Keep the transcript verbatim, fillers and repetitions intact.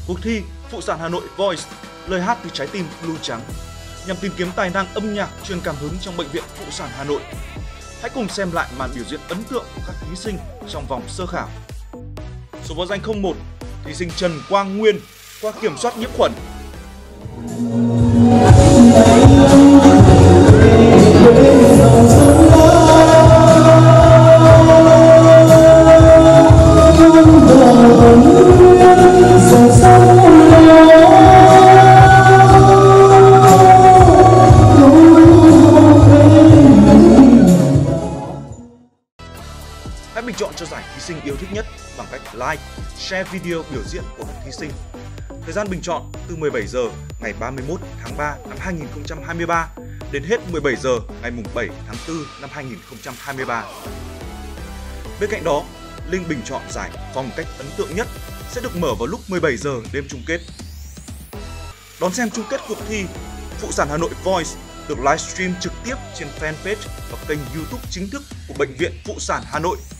Cuộc thi Phụ sản Hà Nội Voice, lời hát từ trái tim blue trắng, nhằm tìm kiếm tài năng âm nhạc truyền cảm hứng trong Bệnh viện Phụ sản Hà Nội. Hãy cùng xem lại màn biểu diễn ấn tượng của các thí sinh trong vòng sơ khảo. Số báo danh không một, thí sinh Trần Quang Nguyên qua kiểm soát nhiễm khuẩn. Hãy bình chọn cho giải thí sinh yêu thích nhất bằng cách like, share video biểu diễn của các thí sinh. Thời gian bình chọn từ mười bảy giờ ngày ba mươi mốt tháng ba năm hai nghìn không trăm hai mươi ba đến hết mười bảy giờ ngày bảy tháng tư năm hai nghìn không trăm hai mươi ba. Bên cạnh đó, link bình chọn giải phong cách ấn tượng nhất sẽ được mở vào lúc mười bảy giờ đêm chung kết. Đón xem chung kết cuộc thi Phụ sản Hà Nội Voice được livestream trực tiếp trên fanpage và kênh YouTube chính thức của Bệnh viện Phụ sản Hà Nội.